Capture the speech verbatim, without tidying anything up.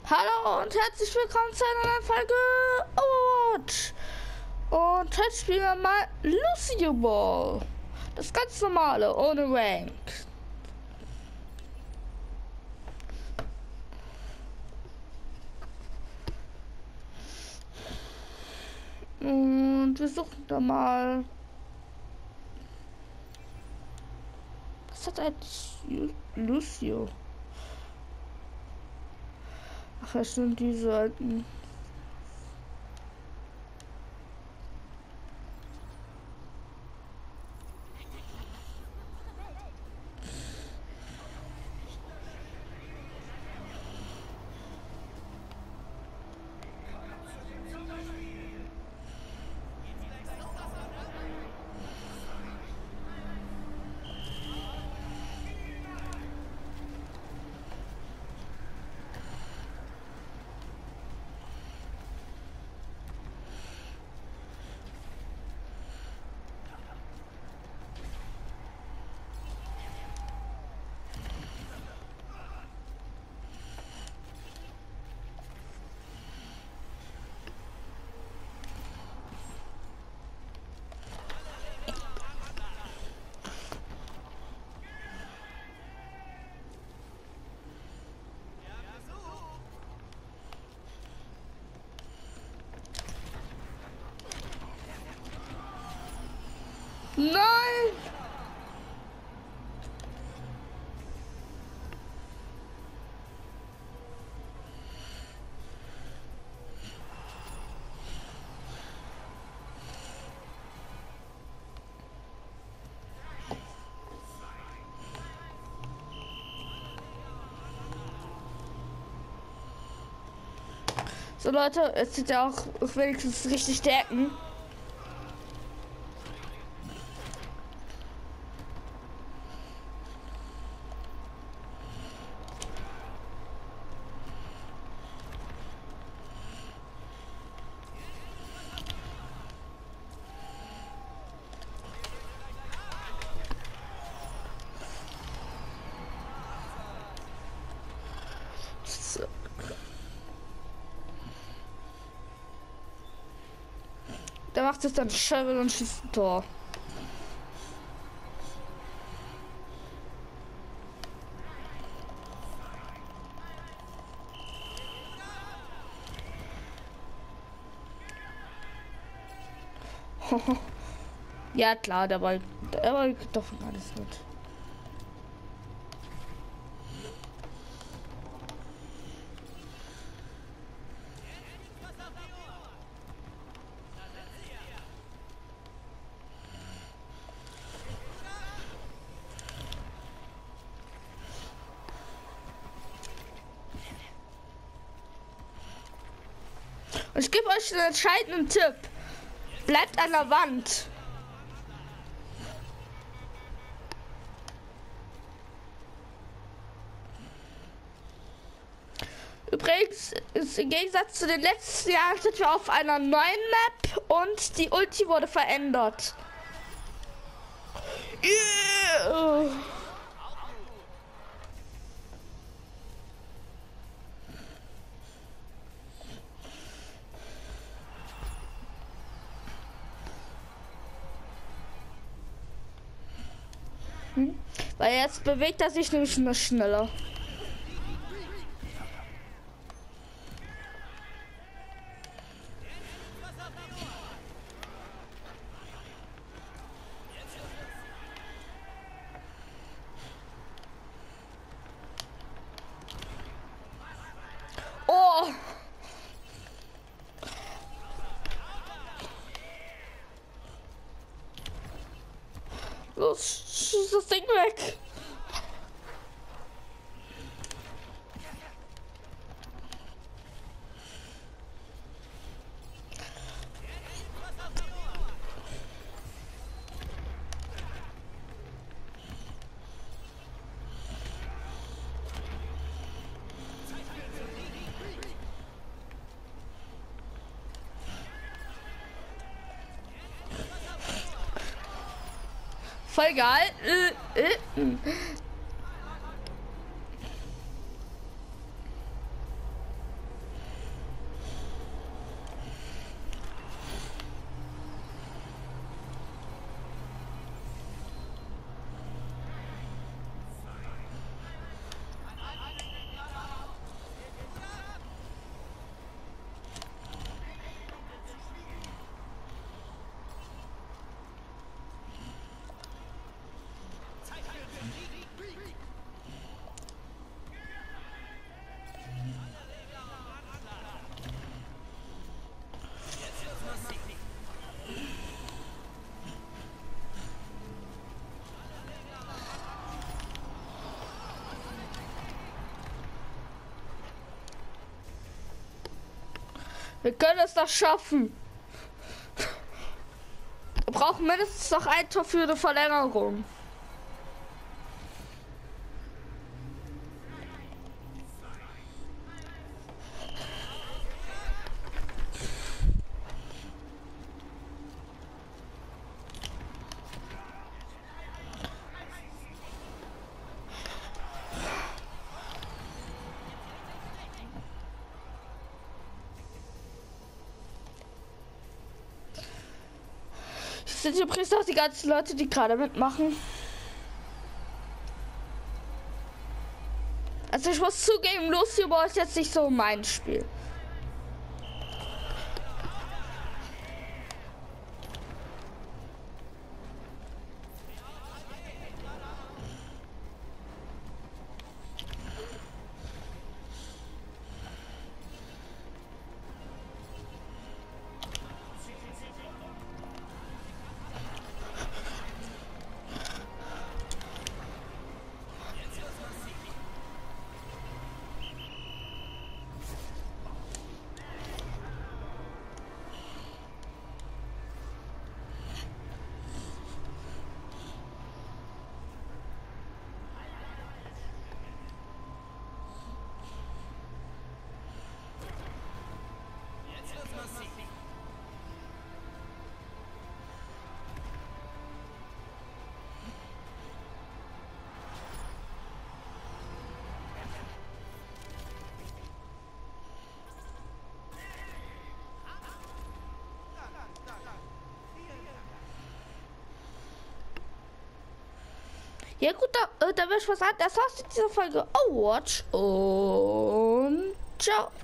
Hallo und herzlich willkommen zu einer neuen Folge Overwatch. Und heute spielen wir mal Lucio Ball. Das ganz normale, ohne Rank. Und wir suchen da mal. Was hat eigentlich Lucio? Ach, das sind diese alten. Nein! So Leute, es sind ja auch wenigstens richtig stärken. So. Der macht jetzt dann Scheibe und schießt ein Tor. Ja klar, der Ball, der Ball geht doch von alles mit. Und ich gebe euch einen entscheidenden Tipp. Bleibt an der Wand. Übrigens, ist im Gegensatz zu den letzten Jahren sind wir auf einer neuen Map und die Ulti wurde verändert. Yeah. Hm? Weil jetzt bewegt er sich nämlich noch schneller. Oh! Los, schieß das Ding weg! Voll geil. Äh, äh. Wir können es doch schaffen. Wir brauchen mindestens noch ein Tor für eine Verlängerung. Das sind übrigens auch die ganzen Leute, die gerade mitmachen. Also ich muss zugeben, Lucio Ball ist jetzt nicht so mein Spiel. Ja gut, da, äh, da will ich was sagen. Das war's in dieser Folge. Overwatch und ciao.